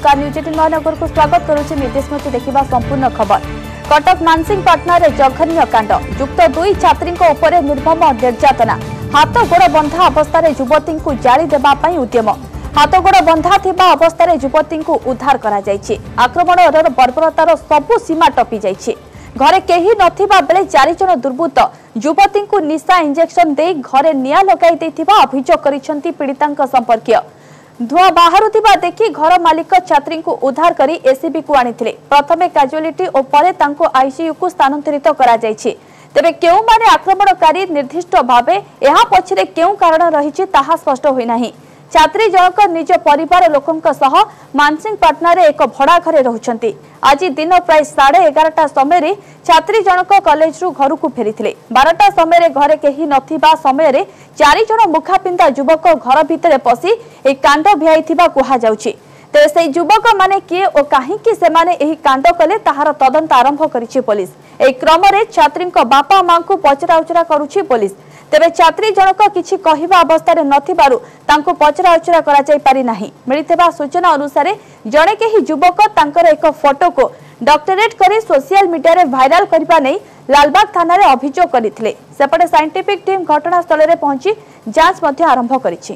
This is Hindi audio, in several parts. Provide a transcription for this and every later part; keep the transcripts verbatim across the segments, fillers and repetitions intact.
नमस्कार न्यूज एटीन महानगर को स्वागत करुछि निर्देशमती देखिबा संपूर्ण खबर। कटक मानसिंहपाटना रे जघन्य कांड युक्त दुई छात्री उपरे निर्मम निर्यातना हाथ गोड़ बंधा अवस्था युवती को जाली देबा पई उद्यम हाथ गोड़ बंधा थिबा अवस्था युवती को उद्धार करा जायछि। आक्रमण बर्बरतार सबु सीमा टपी जायछि। घरे केही नथिबा बेले चारि जण दुर्बृत्त युवती को निशा इंजेक्शन दे घरे निया लगाई देथिबा अभियोग करिसंती पीड़ितांक संपर्कीय। धुआ बाहरुथिबा देखि घर मालिक छात्री को उद्धार करी एसीबी को आनिथिले। प्रथमे कैजुअलिटी और परे तांको आईसीयू को स्थानांतरित करा जायछि। तेबे केउ माने आक्रमणकारी निर्दिष्ट भावे एहा पछरे केउ कारण रहिछि ताहा स्पष्ट होई नाही। छात्री जनक निज परिवार लोकंक सह मानसिंहपाटना रे एक भड़ा घरे रहुछंती। आज दिन प्राय साढ़े एगारटा समय छात्री जनक कॉलेज रु घर को फेरीथिले। बारटा समय घरे केही नथिबा समय चारि जण मुखापिंदा युवक घर भितरे पसी ए कांड भियाइथिबा कुहा जाउछि। तेरे से युवक माने किए और काहींकि से माने एही कांड कले ताहार तदंत आरंभ करिछि पुलिस। ए क्रम रे छात्रीक बापा मां को पचरा उचरा करुछि पुलिस। तेबे छात्री जनक किछि कहिबा अवस्था रे नथिबारु तांको पचरा उचरा करा जाय पारि नाही। मिलितबा सूचना अनुसार जणे केही युवक तांकर एक फोटो को डॉक्टरेट करी सोशल मीडिया रे वायरल करबा नै लालबाग थाना रे अभियोग करिथिले। सेपटे साइंटिफिक टीम घटनास्थल रे पहुंची जांच मध्ये आरंभ करिछि।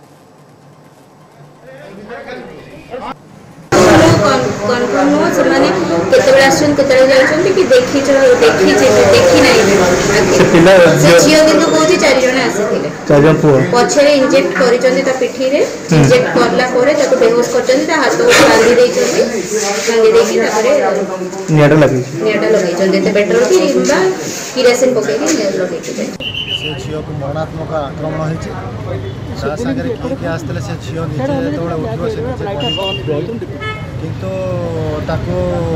कन्फर्म हो से माने केतेबेला आछन केतेबेला जाउछन कि देखि छ देखि जे देखि नै से पिला से जियो किंतु कोथि चारि जण आसीथिले चारि जण पुओ पछरे इंजेक्ट करिचंदी ता पिठी रे इंजेक्ट करला परे ताको बेहोश करचंदी ता हाथ को बांधी देइचंदी बांधी देकी तापरे नियाडा लागि नियाडा लगाइचंदी ते पेट्रोल की बा किरोसिन पके के नियाडा लगाइचंदी। से झियो को मरणात्मक आक्रमण होइछि। सा सागरे के के आस्तले से झियो निजे तोळे उठियो से किंतु ताको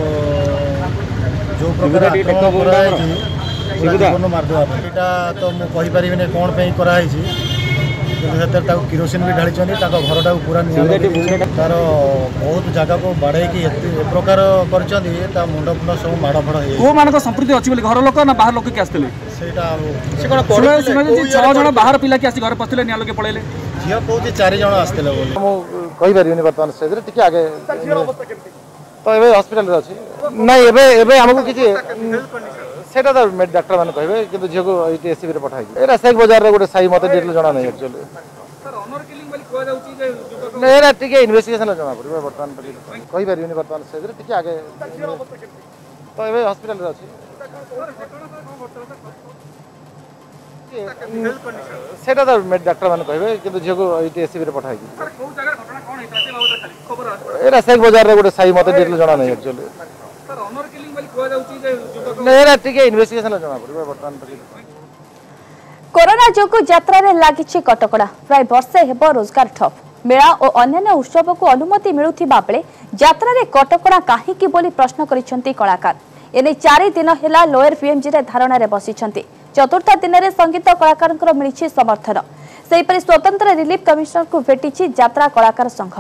जो प्रकार आक्रमण कराई मारदेवा एटा तो मु कहि परिबिने कोन पे कराई छी किंतु सेतर ताको किरोसिन भी ढाली चंदी ताको घरटा पूरा निया तार बहुत जगह को बाड़े कि ए प्रकार करचंदी ता मुंड फुंड सब माड़ फड़ हे को मान को संप्रति अछि बोली घर लोक ना बाहर लोक के आस्तले सेटा से कोन पड़े से छह जण बाहर पिला के आसी घर पस्तिले निया लोके पळेले झियो कोथि चारि जण आस्तले बोली मु कहि परिबिने वर्तमान से टिके आगे तो एबे हॉस्पिटल रे अछि नहीं एबे एबे हमको किछि सेटा तो डॉक्टर मान कहबे किंतु झियो को इटी एसीबी रे पठाई एरा शेख बाजार रे गोटे साई मते डिटेल जणा नहीं एक्चुअली सर ऑनर किलिंग वाली कोआ जाउची जे युवक एरा टिके इन्वेस्टिगेशन जणा पड़बे वर्तमान कहि परिबिने वर्तमान से टिके आगे तो एबे हॉस्पिटल रे अछि सेटा तो डॉक्टर मान कहबे किंतु झियो को इटी एसीबी रे पठाई सर को जगह घटना कोन हेता से बाबू खाली खबर आछ एरा शेख बाजार रे गोटे साई मते डिटेल जणा नहीं एक्चुअली सर ऑनर किलिंग वाली कोआ जाउची जे युवक एरा टिके इन्वेस्टिगेशन जणा पड़बे वर्तमान कोरोना जोगु यात्रा रे लागिछि कटकड़ा। प्राय वर्षे हेबो रोजगार ठप। मेला और अन्य उत्सव को अनुमति मिलुथिबा बेले यात्रा रे कटकड़ा काहीकि बोली प्रश्न करिसंती कलाकार। एने चारि दिन हेला लोअर पीएमजी रे धारणा रे बसिसंती। चतुर्थ दिन रे संगीत कलाकार मिली समर्थन। सेहीपरि स्वतंत्र रिलीफ कमिश्नर को भेटिछि यात्रा कलाकार संघ।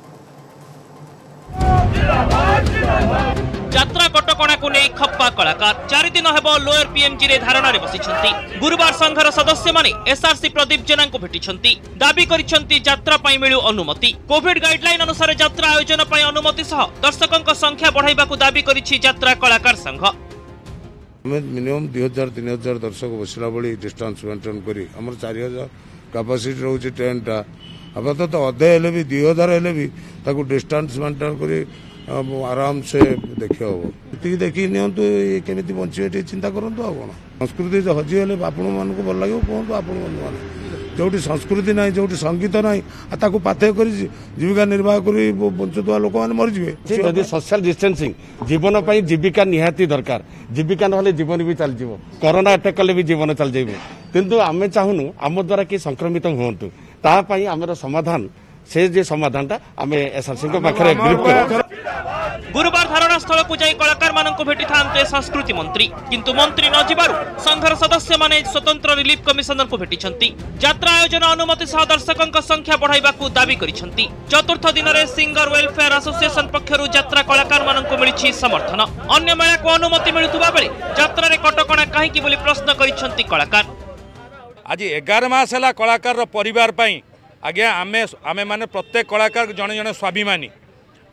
यात्रा कटकणा को नहीं खप्पा कलाकार चारि दिन हेबो लोअर पीएमजी रे धारणा रे बसिछंती। गुरुवार संघर सदस्य माने एसआरसी प्रदीप जेना को भेटिछंती। दाबी करिछंती यात्रा पई मिलु अनुमति। कोविड गाइडलाइन अनुसार यात्रा आयोजन पई अनुमति सह दर्शकक संख्या बढ़ाइबा को दाबी करिछि यात्रा कलाकार संघ। मिनिमम दो हज़ार तीन हज़ार दर्शक बसला बड़ी डिस्टेंस मेंटेन करी हमर चार हज़ार कैपेसिटी रहउछि ट्रेनटा अब तो अधे हेले भी दो हज़ार हेले भी ताको डिस्टेंस मेंटेन करी आराम से देखि हबो ती देखि नियंतु ये केमिति बंचिबे चिंता करंतु आ कोन संस्कृति हजि हेले आपण मानको भल लागियो कोन आपण माने जोटी संस्कृति नाही जोटी संगीत नाही आ ताको पाथे करी जीविका निर्वाह करी बंचुतवा लोक माने मरि जिवे यदि सोशल डिस्टेंसिंग जीवन पई जीविका निहाती दरकार जीविका नहले जीवन भी चल जीवो कोरोना अटैक कले भी जीवन चल जाइबो किंतु आमे चाहुनु आम द्वारा कि संक्रमित होंतु ता पई हमर समाधान से जे समाधानटा आमे एसआरसी को पाखरे एग्री कर। गुरुवार धारणा स्थल को जाई कलाकार माननको भेटी थांते संस्कृति मंत्री किंतु मंत्री न जिबारु संघर सदस्य माने स्वतंत्र रिलीफ कमिशनर को भेटिछंती। यात्रा आयोजन अनुमति सह दर्शकक संख्या बढ़ाइबा को दाबी करिछंती। चतुर्थ दिन रे सिंगर वेलफेयर एसोसिएशन पक्षरु यात्रा कलाकार माननको मिलिछि समर्थन। अन्य मेला को अनुमति मिलुतबा बेले यात्रा रे कटकणा काहे कि बोली प्रश्न करिछंती कलाकार। आज एगार मास हला कलाकार रो परिवार पई आज्ञा आमे आमे माने प्रत्येक कलाकार जने जने स्वाभिमानी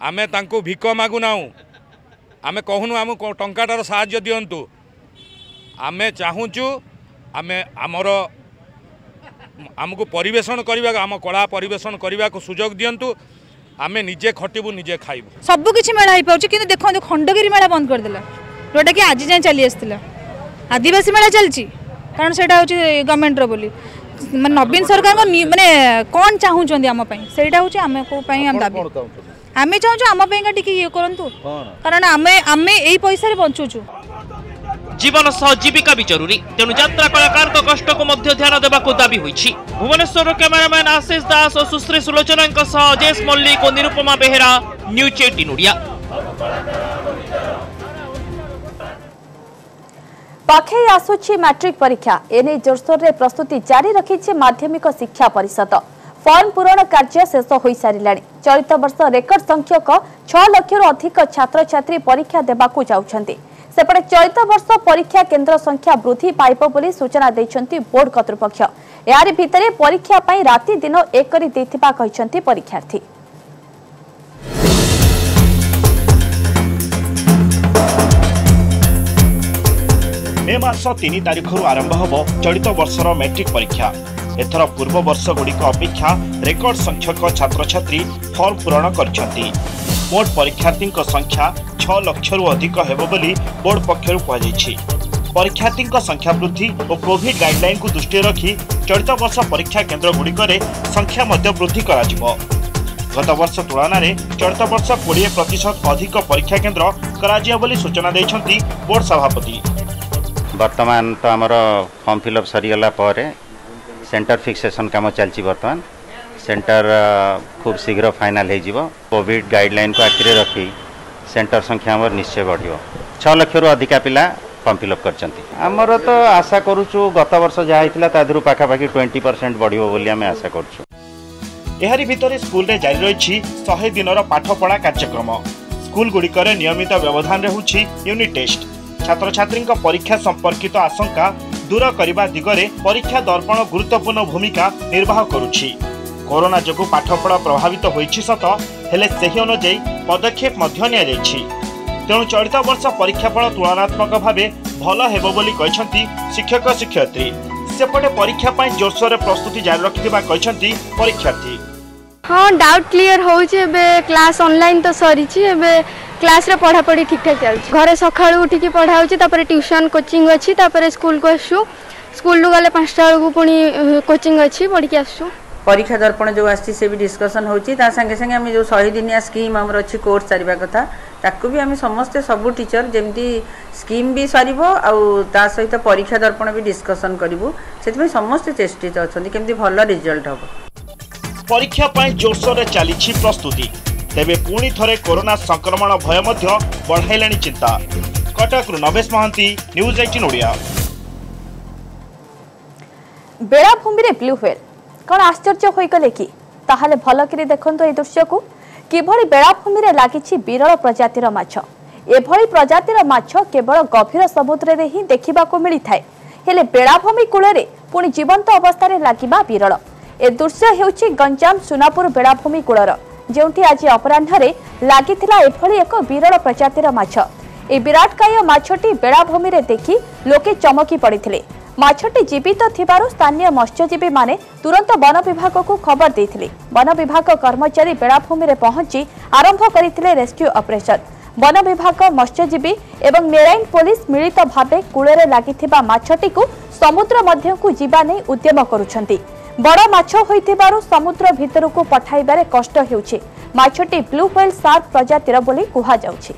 आमे तांको भिक मागु नाउ आमे कहूनु आम टंकाटार साहाय्य दियंतु आमे चाहूचु आमे आमर आमको परिवेशन करने आम कला परिवेशन करने को सुजोग दिंतु आमे निजे खटबू निजे खाइबू सब किसी मेला हो पाँच कि देखो खंडगिरी मेला बंद करदेला जोटा कि आज जाए चली आसला आदिवासी मेला चलती कारण से गवर्नमेंट बोली नवीन सरकार माने कौन चाहूँ आम से आम को दाबी आम चाहूँ आम ये करूँ कारण आम आम यही पैसा बंचुचु जीवन सह जीविका भी जरूरी तेणु यात्रा कलाकार कष्ट को मध्य ध्यान देवा दाबी होइछि। भुवनेश्वर कैमरामैन आशीष दास और सुश्री सुलोचना अजय मल्लिक और निरुपमा बेहेरा न्यूज एटीन ओडिया। पाखे आसुछि मैट्रिक परीक्षा एने जोरसोर रे प्रस्तुति जारी रखिछि माध्यमिक शिक्षा परिषद फॉर्म पूरण कार्य शेष हो सारिलाणी चलित वर्ष रेकर्ड संख्यक छह लाख रु अधिक छात्र छात्री परीक्षा देबाकू जाउछन्ति सेपटे चलित वर्ष परीक्षा केन्द्र संख्या वृद्धि पाइब बोली सूचना दैछन्ति बोर्ड कर्तृपक्ष यारी भितरे परीक्षा पई राति दिन एक करी दैथिबा कहिछन्ति परीक्षार्थी। मे मास तीन तारिख आरंभ होब चलित वर्षर मैट्रिक परीक्षा एथर पूर्व वर्ष गुड़िक अपेक्षा रेकर्ड संख्यक छात्र छात्री फॉर्म पूरण करछन्ति मोट परीक्षार्थी संख्या छह लाख रु अधिक हेबो बोली बोर्ड पक्षरु कहाଯାଇଛି। परीक्षार्थी संख्या वृद्धि और कोविड गाइडलाइन को दृष्टि रखी चलित वर्ष परीक्षा केन्द्र गुड़िकर संख्या मध्य वृद्धि कराजिबो। गत वर्ष तुलन में चलित वर्ष बीस प्रतिशत अधिक परीक्षा केन्द्र कराजिया बोली सूचना दैछन्ति बोर्ड सभापति। वर्तमान तो आमर फॉर्म फिलअप सरीगला पर सेंटर फिक्सेशन काम चलती बर्तमान सेंटर खूब शीघ्र फाइनाल हो कोविड गाइडलाइन को आखिरे रखी सेंटर संख्या आमर निश्चय बढ़ियो छह लाख रु अधिका पिला फॉर्म फिलअप करचंती आमर तो आशा करूछु गत वर्ष जहाँ होता तादरू पाखापाखि ट्वेंटी परसेंट बढ़ियो बोली आम आशा करूछु। एहारी भितर स्कूल रे जारी रही सौ दिन पाठपढ़ा कार्यक्रम स्कूल गुड़िकर नियमित व्यवधान होउछि यूनिट टेस्ट छात्र छात्री परीक्षा संपर्कित आशंका दूर करने दिगरे परीक्षा दर्पण गुरुत्वपूर्ण भूमिका निर्वाह करुछि। कोरोना जोगु पाठपढ़ा प्रभावित होइछि सत हेले सेही अनुଯାयी पदक्षेप मध्य निया जाइछि तेणु चलित वर्ष परीक्षाफल तुलनात्मक भावे भल हेबो बोली कहिसंती शिक्षक शिक्षयित्री सेपटे परीक्षा पई जोरसोर प्रस्तुति जारी रखिथिबा कहिसंती परीक्षार्थी। हाँ डाउट क्लियर होउछि एबे क्लास ऑनलाइन तो सरीछि एबे क्लास रे पढ़ा पढ़ी ठीक ठाक चलछि घरे सखाळु उठी की पढ़ा होछि तापर ट्यूशन कोचिंग अछि तापर स्कूल को आसु स्कूल गले पाँचटा बेलू पुणी कोचिंग अच्छी पढ़ के आसु परीक्षा दर्पण जो आसी से भी डिस्कसन होची ता संगे संगे आम जो शहे दिनिया स्कीम आमर अच्छी कोर्स सारिबा कथा ताकू भी आम समस्ते सबू टीचर जमती स्कीम भी सारिबो आउ ता सहित परीक्षा दर्पण भी डिस्कसन करिवु सेति समस्ते चेष्टित अछंती केमती भल रिजल्ट हबो। परीक्षा पई जोरसोर चलीछि प्रस्तुति तेबे पुणी थरे कोरोना संक्रमण भय मध्य बढ़ाइलाणी चिंता। Cuttack Navesh Mahanti news eighteen Odia. बेलाभूमि रे ब्लू व्हेल कौन आश्चर्य होइगले कि ताहले भल करी देखंतो ए दृश्य को किभଳି बेलाभूमि रे लागिछि विरल प्रजातिर माछ एभଳି प्रजातिर माछ केवल गभीर समुद्र रे ही देखिबा को मिली थाए हेले बेलाभूमि कूଳରେ पुणी जीवंत अवस्था रे लागिबा विरल ए दृश्य हेउछि गंजाम सुनापुर बेलाभूमि कूଳର जेउठी आज अपराह्न रे लागिथिला एभଳି एक विरल प्रजातिर माछ ए विराटकाय माछटी बेलाभूमि रे देखि लोके चमकी पड़िथिले माछटी जीवित थिबारु स्थानीय मत्स्यजीवी माने तुरंत वन विभाग को खबर देथिले वन विभाग कर्मचारी बेलाभूमि रे पहुंची आरंभ करिथिले रेस्क्यू ऑपरेशन वन विभाग मत्स्यजीवी एवं मेराइन पुलिस मिलित भावे कूଳରେ लागिथिबा माछटी को समुद्र मध्य को जीवा नै उद्यम करुछंती बड़ माछ होइथिबारु समुद्र भितर को पठाइबारे कष्ट हेउछि माछटी ब्लू व्हेल शार्क प्रजातिर बोली कुहा जाउछि।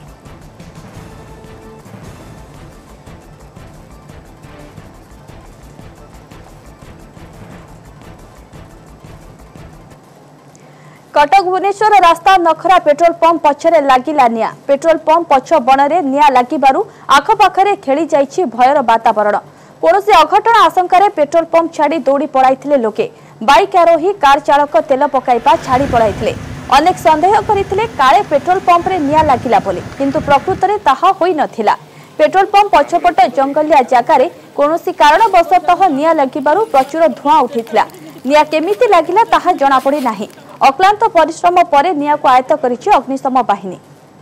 कटक भुवनेश्वर रास्ता नखरा पेट्रोल पंप पछरे लागिला निया पेट्रोल पंप पछ बणरे निया लागिबारु आखपाखरे खेली जाइछि भयर वातावरण कोनोसी अघटन आशंकारे पेट्रोल पंप छाड़ी दौड़ी पड़ाइथिले लोके बाइक आरोही कार चालक तेल पकाइबा छाड़ी पड़ाइथिले अनेक संदेह करिथिले काळे पेट्रोल पंप रे निया लागिला बोली किंतु प्रकृत रे ताहा होई नथिला पेट्रोल पंप पछपट जंगलिया जागारे कोनोसी कारणवशतः निया लागिबारु प्रचुर धुआं उठिथिला निया केमिति लागिला ताहा जणा पड़ी नाही अक्लांत परिश्रम पर निया को आयत्त करिछि अग्निशम बाहिनी।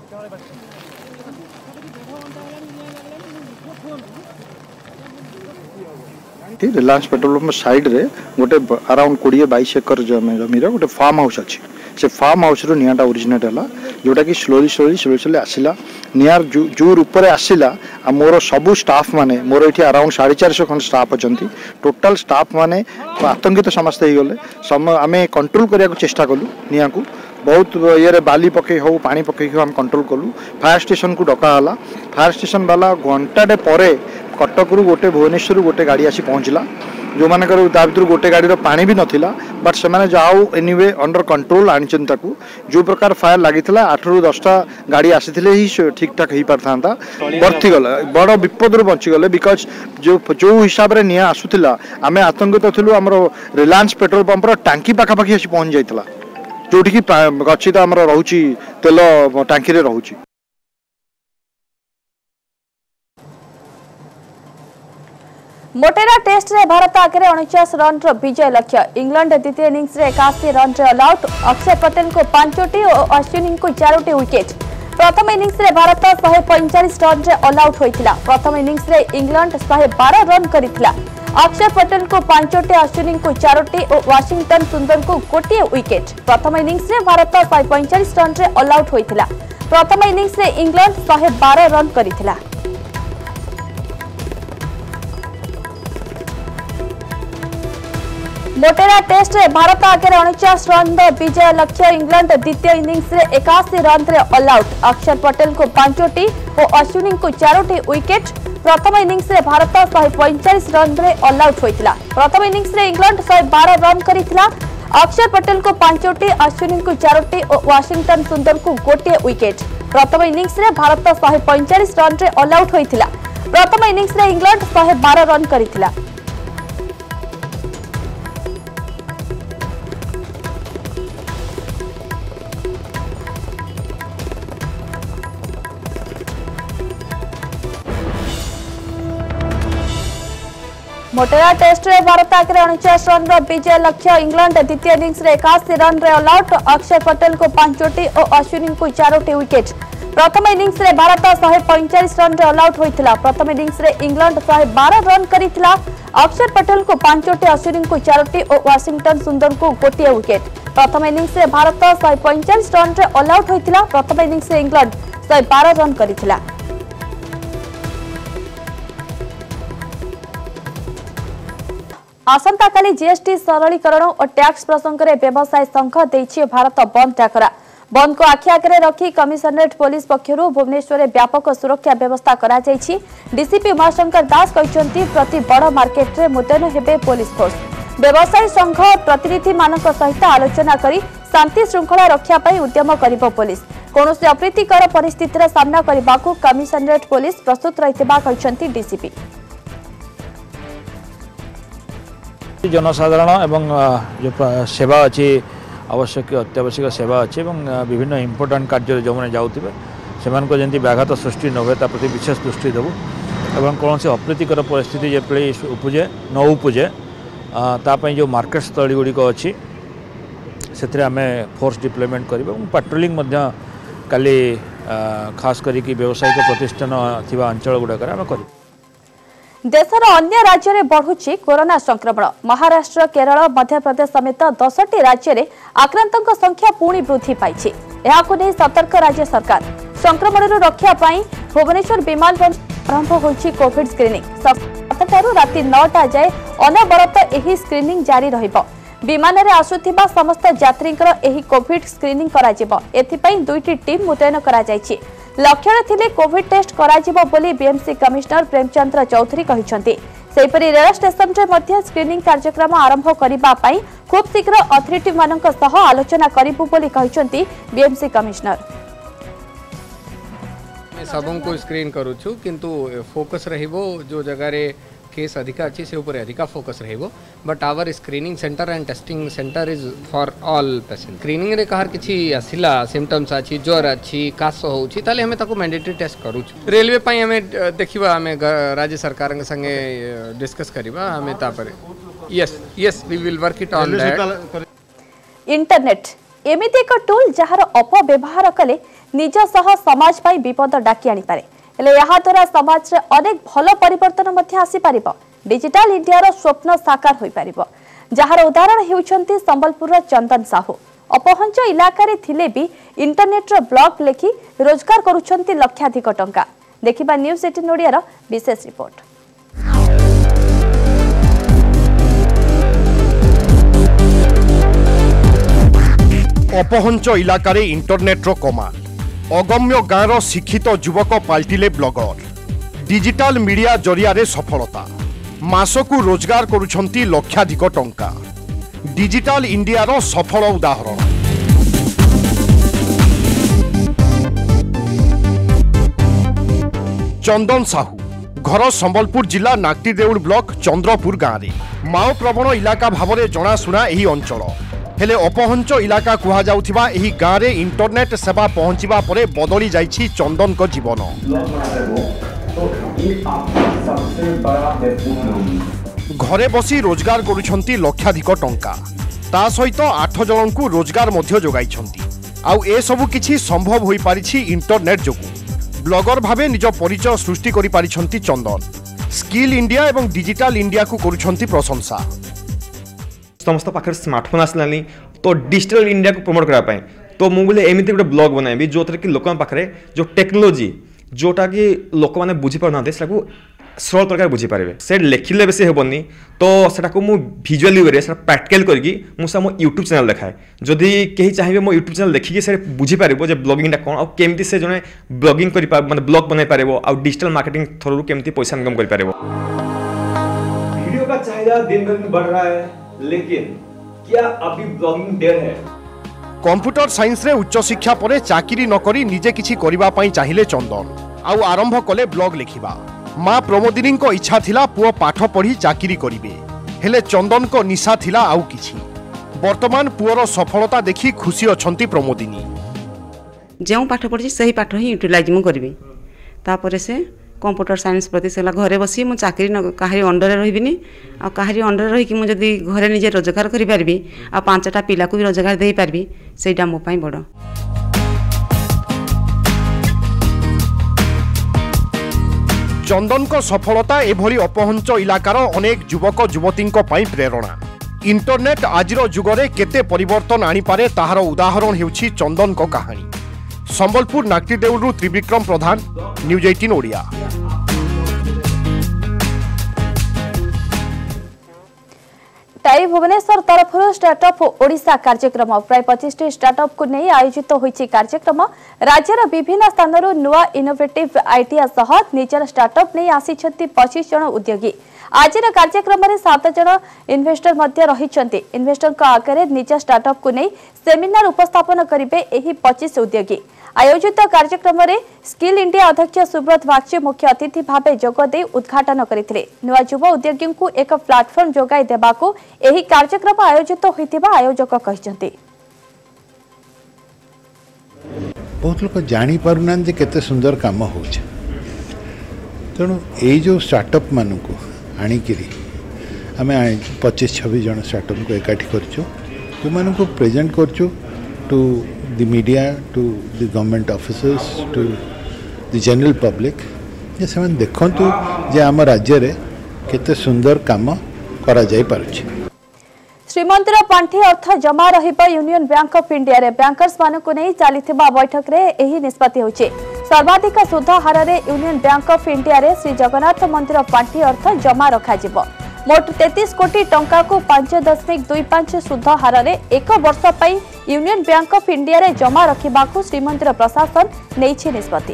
रिलायंस पेट्रोल पंप साइड रे गोटे अराउंड कोड़े बैश एकर जमीर गोटे फार्म हाउस अच्छी से फार्म हाउस रो निआटा ओरिजिनेट है जोटा कि स्लोली स्लोली स्लोली स्लोली आसला निआर जो रूप में आसला आ मोर सबू स्टाफ माने मोर ये अराउंड साढ़े चार सौ खंड स्टाफ अच्छा टोटाल स्टाफ माने आतंकित समस्त हो गले सम आम कंट्रोल करने को चेष्टा कलु निआ को बहुत ये बाली पकई हो पानी पकई हो आम कंट्रोल कलु फायर स्टेशन को डकाला फायर स्टेशन वाला घंटाटे पर कटक रू गोटे भुवनेश्वर गोटे गाड़ी आसी पहुँचला जो मानकर भर गोटे गाड़ी पानी भी नथिला बट से जाओ एनीवे अंडर कंट्रोल आनी जो प्रकार फायर लगी आठ रु दसटा गाड़ी आसी ही ठीक ठाक हो पार था बर्तीगला बड़ विपद रू बचीगले बिकज जो जो हिसाब से निआ आसूला आम आतंकित थिलु आमर रिलायंस पेट्रोल पंपर टांकी पाखापाखि आसी पहुँच जाइला जोटि अच्छी तो आम रोचे तेल टांकी रोचे। मोटेरा टेस्ट रे भारत आगे उनचास रन विजय लक्ष्य इंग्लैंड द्वितीय इनिंग्स रे इक्यासी रन रे ऑल आउट अक्षय पटेल को पांचटी और अश्विनी को चारोटी विकेट। प्रथम इनिंग्स रे भारत एक सौ पैंतालीस रन रे ऑल आउट होइथिला। प्रथम इनिंग्स रे इंग्लैंड एक सौ बारह रन करिथिला। अक्षय पटेल को पांचटी अश्विनी को चारोटी और वाशिंगटन सुंदर को गोटे विकेट। प्रथम इनिंग्स रे भारत एक सौ पैंतालीस रन रे ऑल आउट होइथिला। प्रथम इनिंग्स रे इंग्लैंड एक सौ बारह रन करिथिला। मोटेरा टेस्ट रे भारत आगे उनचास रन विजय लक्ष्य इंग्लैंड द्वितीय इनिंग्स रे इक्यासी रन रे ऑल आउट अक्षर पटेल को पांचटी और अश्विनी को चारोटी विकेट। प्रथम इनिंग्स रे भारत एक सौ पैंतालीस रन रे ऑल आउट होइतिला। प्रथम इनिंग्स रे इंग्लैंड एक सौ बारह रन करिथिला। अक्षर पटेल को पांचटी अश्विनी को चारोटी और वाशिंगटन सुंदर को गोटे विकेट। प्रथम इनिंग्स रे भारत एक सौ पैंतालीस रन रे ऑल आउट होइतिला। प्रथम इनिंग्स रे इंग्लैंड एक सौ बारह रन करिथिला। मोटेरा टेस्ट रे भारत आगे उनचास रन विजय लक्ष्य इंग्लैंड द्वितीय इनिंग्स रे इक्यासी रन रे ऑल आउट अक्षय पटेल को पांचटी और अश्विनी को चारोटी विकेट। प्रथम इनिंग्स रे भारत एक सौ पैंतालीस रन रे ऑल आउट होइतिला। प्रथम इनिंग्स रे इंग्लैंड एक सौ बारह रन करितिला। अक्षय पटेल को पांचटी अश्विनी को चारोटी और वाशिंगटन सुंदर को गोटे विकेट। प्रथम इनिंग्स रे भारत एक सौ पैंतालीस रन रे ऑल आउट होइतिला। प्रथम इनिंग्स रे इंग्लैंड एक सौ बारह रन करितिला। आसंता काली जीएसटी सरलीकरण और टैक्स प्रसंग में व्यवसाय संघ देछि भारत बंद डाकरा। बंद को आखि आगे रखी कमिशनरेट पुलिस पक्षर भुवनेश्वर व्यापक सुरक्षा व्यवस्था करा जायछि। डीसीपी उमाशंकर दास कहते प्रति बड़ मार्केट रे मुतयन हेबे पुलिस फोर्स। व्यवसायी संघ प्रतिनिधि मानक सहित आलोचना करी शांति श्रृंखला रक्षा पाई उद्यम करिबो पुलिस। कोनोसी अप्रीतिकर परिस्थितिर सामना करबाकू कमिशनरेट पुलिस प्रस्तुत रहितबा कहते डीसीपी। जनसाधारण एवं जो सेवा अच्छी आवश्यक अत्यावश्यक सेवा अच्छी विभिन्न इम्पोर्टाट कार्य जो मैंने जाऊे से जमी व्याघात सृष्टि न हुए प्रति विशेष दृष्टि देवु एवं कौन से अप्रीतिकर परिस्थिति जो उपजे न उपजे तापाई जो मार्केट स्थली गुड़िक अच्छी से आम फोर्स डिप्लॉयमेंट कर पेट्रोलिंग काली खास करी व्यावसायिक प्रतिष्ठान थिबा अंचल गुड़ाक आम कर। देशर अन्य राज्य में बढ़ुची कोरोना संक्रमण। महाराष्ट्र केरल मध्य प्रदेश समेत दसटी राज्य में आक्रांतों संख्या पुणी वृद्धि पाई। यहां नहीं सतर्क राज्य सरकार। संक्रमण रक्षा पाई भुवनेश्वर विमान आरंभ होइछि कोविड स्क्रीनिंग। सातटारू राति नौटा जाए अनबरत एही स्क्रीनिंग जारी रहिबो। विमान रे आसुथिबा समस्त यात्रींकर एही कोविड स्क्रीनिंग करा जिवो। एथिपई दुईटी टीम मुतयन करा जायछि। लक्ष्य थिले कोविड टेस्ट करा जिवो बोली बीएमसी कमिश्नर प्रेमचंद्र चौधरी कहिसंती। सेहिपरि रेल स्टेशन रे मध्य स्क्रीनिंग कार्यक्रम आरंभ करिबा पई खूब शीघ्र अथॉरिटी मानक सह आलोचना करिबु बोली कहिसंती बीएमसी कमिश्नर। सबन को स्क्रीन करूछु किंतु फोकस रहिबो जो जगह रे केस अधिका अच्छी से ऊपर अधिका फोकस रहिबो but our screening centre and testing centre is for all patient. Screening रे कहर किछि आसिला सिम्पटम्स अछि ज्वर अछि कास होउछि ताले हमें ताको मैंडेटरी टेस्ट करूछु। रेलवे पई हमें देखिबा हमें राज्य सरकार के संगे डिस्कस करिबा हमें ता पर yes yes we will work it on that. Internet एमिति एक टूल जार अपव्यवहार कले निज सह समाज पाई विपद डाकी आनी पारे हेले यहाँ द्वारा समाज रे अनेक भल परिवर्तन मध्य आसी पारिबो। डिजिटल इंडिया रो स्वप्न साकार होई पारिबो जार उदाहरण हेउछंती संबलपुर चंदन साहू। अपहंच इलाका रे थिले भी इंटरनेट रो ब्लॉग लेखि रोजगार करूछंती लक्षाधिक टंका। देखिबा न्यूज एटीन ओडिया रो विशेष रिपोर्ट। अपहंच इलाका रे इंटरनेट रो कमाल अगम्य गाँव शिक्षित युवक पाल्टिले ब्लॉगर डिजिटल मीडिया जरिया रे सफलता मासकू रोजगार करुछंती लक्षाधिक टंका। डिजिटल इंडिया रो सफल उदाहरण चंदन साहू घर संबलपुर जिला नागटीदेउल ब्लॉक चंद्रपुर गाँव में माओ प्रवण इलाका भाव में जनाशुना यही अंचल हेले अपहंच इलाका कुहा जाउथिबा एही गाँव रे इंटरनेट सेवा पहुंचीबा परे बदली जाइछि चंदन को जीवन। घरे बसी रोजगार करुछंती लक्षाधिक टंका ता सहित आठ जन को रोजगार मध्य जोगाइछंती आउ ए सबु किछि संभव होई पारिछि इंटरनेट जोगु। ब्लॉगर भावे निज परिचय सृष्टि करि पारिछंती चंदन। स्किल इंडिया एवं डिजिटल इंडिया को करुछंती प्रशंसा। समस्त पाखे स्मार्टफोन आसलानी तो डिजिटल इंडिया को प्रमोट करने तो मुझे बोले एमती गोटे ब्लॉग बनाइबी जो कि लोक पाखे जो टेक्नोलोजी जोटा कि लोक मैंने बुझीपार ना से सरल तरीका बुझीपारे से लिखिले बेसी हेबनी तो सेटा को मु विजुअली वे प्रैक्टिकल करके मुझे मो यूट्यूब चैनल देखाए जदि कहीं चाहिए मो यूट्यूब चैनल देखिए से बुझीपार जे ब्लॉगिंग कौन आ केमती से जने ब्लॉगिंग कर माने ब्लॉग बनाई पारे आ डिजिटल मार्केटिंग थ्रू केमती पैसा इनकम कर पारे। वीडियो का चाहिदा दिन ब दिन बढ़ रहा है लेकिन क्या अभी ब्लॉगिंग डेयर है? कंप्यूटर साइंस रे उच्च शिक्षा परे चाकरी न करी निजे किछि करिबा पई चाहिले चंदन आउ आरंभ कले ब्लॉग लिखिबा। मां प्रमोदिनी को इच्छा थिला पुओ पाठ पढ़ी चाकरी करिवे हेले चंदन को निशा थिला आउ किछि। वर्तमान पुओर सफलता देखि खुशी अछंती प्रमोदिनी। जेउ पाठ पढ़ी सही पाठ ही यूटिलाइज मु करिवे तापरे से कंप्यूटर साइंस प्रति सेला घरे बसी मु चाकरी कहारी अंडर रहिबिनी आ कहारी अंडर रही कि मु जदी घरे निजे रोजगार करि पारबी आ पांचटा पिला को भी रोजगार देई पारबी सेटा मो पई बड़। चंदन को सफलता एभली अपहंच इलाकार अनेक युवक युवती पई प्रेरणा। इंटरनेट आजिर जुगरे केते परिवर्तन आनी पारे ताहार उदाहरण हेउछि चंदन को कहानी। संबलपुर नागटीदेउलरु Trivikram Pradhan, news eighteen Odia. TiE Bhubaneswar तरफ स्टार्टअप ओडिशा कार्यक्रम प्राय पच्चीस टी स्टार्टअप को नहीं आयोजित होइछि कार्यक्रम। राज्यर विभिन्न स्थानरू नुआ इनोवेटिव आइडिया सह निजर स्टार्टअप नहीं आसिछंती पच्चीस जन उद्योगी। आज कार्यक्रम में सात जन इन्वेस्टर मध्य रहिछंती। इन्वेस्टर को आगे निज स्टार्टअप को नहीं सेमिनार उपस्थापन करिवे एही पच्चीस उद्योगी। आयोजित कार्यक्रम में स्किल इंडिया अध्यक्ष सुब्रत बागची मुख्य अतिथि भावे जोगदे उद्घाटन करथिले। नुआ युवा उद्योगी को एक प्लाटफॉर्म जोगाई देबाकू एही कार्यक्रम आयोजित होइतिबा आयोजक कहिसंती। बहुत लोग जानी पारुना जे केते सुंदर काम होछ तेणु ये जो स्टार्टअप मान को आणिकी आम पच्चीस छब्बीस जन स्टार्टअप को एकाठी करचु जो को प्रेजेंट करचु to the media to the government officers to the general public जे से देखंतु जे आम राज्य रे केते सुंदर काम करा जाई पारुछि। श्रीमंदिर पांठी अर्थ जमा रहिबा यूनियन बैंक ऑफ इंडिया रे बैंकर्स मानकु नै चालिथिबा बैठक रे एही निष्पत्ति होछि। सर्वाधिक सुध हार रे यूनियन बैंक ऑफ इंडिया रे श्री जगन्नाथ मंदिर पांठी अर्थ जमा रखा जिवो। मोट तैंतीस कोटी टंका को पांच दशमिक दुई पांच सुध हार रे एक वर्ष पई यूनियन बैंक ऑफ इंडिया रे जमा रखिबाकू श्रीमंदिर प्रशासन नैछि निष्पत्ति।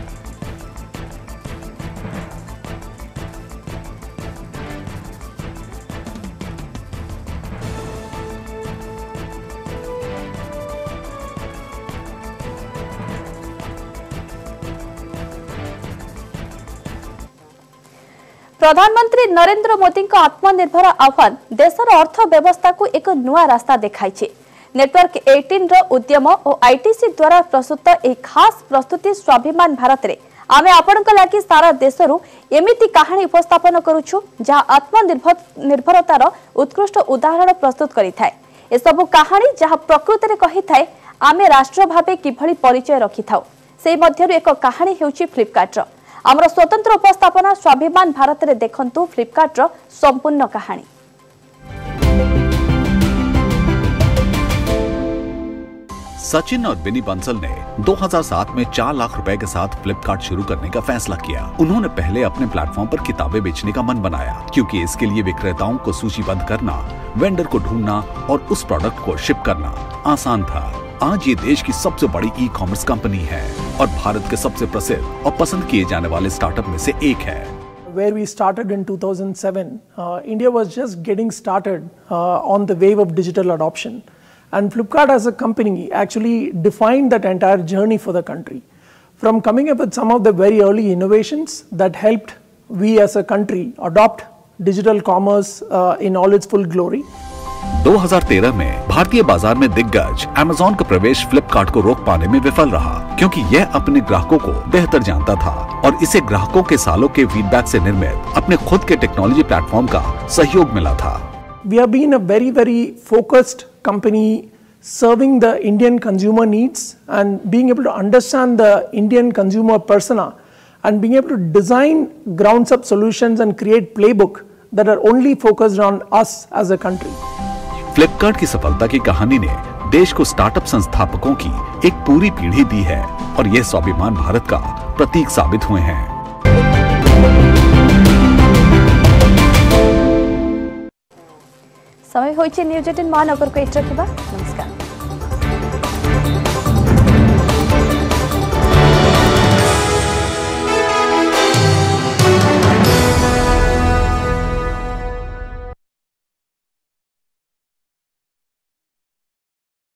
प्रधानमंत्री नरेंद्र मोदी का आत्मनिर्भर आह्वान देशर अर्थव्यवस्था को एक नुआ रास्ता देखाई। नेटवर्क अठारह रो उद्यम और आईटीसी द्वारा प्रस्तुत एक खास प्रस्तुति स्वाभिमान भारत रे आमे आपनक लागि सारा देशरू एमिति कहानी उपस्थापन करूछु जहाँ आत्मनिर्भर निर्भरतार उत्कृष्ट उदाहरण प्रस्तुत करिथाय। ए सब कहानी जहाँ प्रकृति में कही थाए आमे राष्ट्र भावे किभली परिचय रखि थाउ से मध्यरु एक कहानी हेउची फ्लिपकार्ट रो आमर स्वतंत्र उपस्थापना स्वाभिमान भारत रे देखंतु फ्लिपकार्ट रो संपूर्ण कहानी। सचिन और विनी बंसल ने दो हज़ार सात में चार लाख रुपए के साथ फ्लिपकार्ट शुरू करने का फैसला किया। उन्होंने पहले अपने प्लेटफॉर्म पर किताबें बेचने का मन बनाया क्योंकि इसके लिए विक्रेताओं को सूचीबद्ध करना, वेंडर को ढूंढना और उस प्रोडक्ट को शिप करना आसान था। आज ये देश की सबसे बड़ी ई कॉमर्स कंपनी है और भारत के सबसे प्रसिद्ध और पसंद किए जाने वाले स्टार्टअप में से एक है। Where we started in two thousand seven, uh, India was just getting started uh, on the wave of digital adoption. And Flipkart as a company actually defined that entire journey for the country. From coming up with some of the very early innovations that helped we as a country adopt digital commerce uh, in all its full glory. दो हज़ार तेरह में भारतीय बाजार में दिग्गज Amazon का प्रवेश फ्लिपकार्ट को रोक पाने में विफल रहा क्योंकि यह अपने ग्राहकों को बेहतर जानता था और इसे ग्राहकों के सालों के फीडबैक से निर्मित अपने खुद के टेक्नोलॉजी प्लेटफॉर्म का सहयोग मिला था। We have been a very, very focused company serving the Indian consumer needs and being able to understand the Indian consumer persona and being able to design grounds up solutions and create playbook that are only focused on us as a country. Flipkart की सफलता की कहानी ने देश को स्टार्टअप संस्थापकों की एक पूरी पीढ़ी दी है और यह स्वाभिमान भारत का प्रतीक साबित हुए हैं। समय होइछि न्यूज एटीन महानगर को एट रखिबा। नमस्कार।